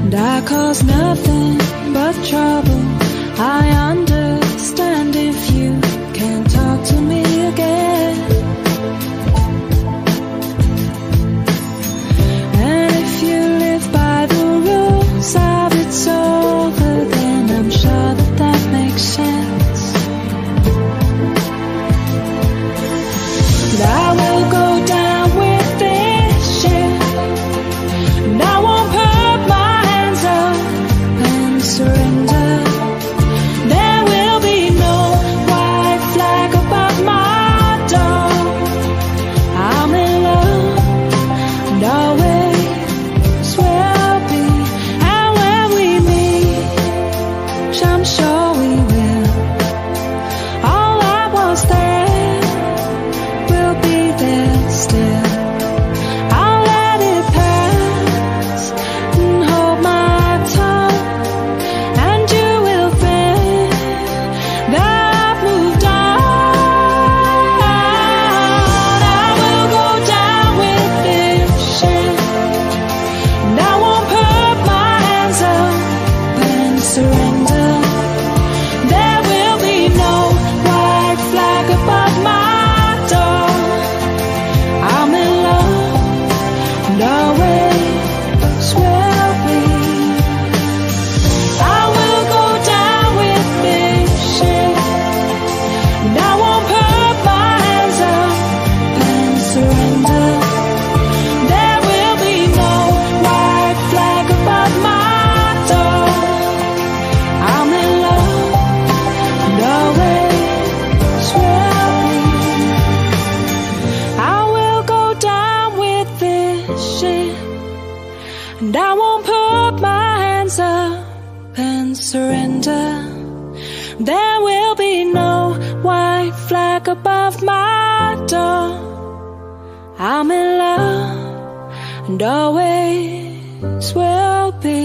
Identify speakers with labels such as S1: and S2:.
S1: and I cause nothing but trouble. I understand if you can't talk to me again. And if you live by the rules of it's over, then I'm sure that that makes sense. But I will go down with this ship, and I won't put my hands up and surrender. There will be no white flag above my door. I'm in love, and always will be. And when we meet, I'm sure we will, all that was there will be there still. I'll let it pass and hold my tongue, and you will think that I've moved on. I will go down with this ship, and I won't put my hands up and surrender. There will be no white flag above my door. I'm in love, and always will be. I will go down with this ship, and I won't put my hands up and surrender. There will be no white flag above my door. I'm in love, and always will be. I will go down with this ship, and I won't put my hands up and surrender. There will be no white flag above my door. I'm in love, and always will be.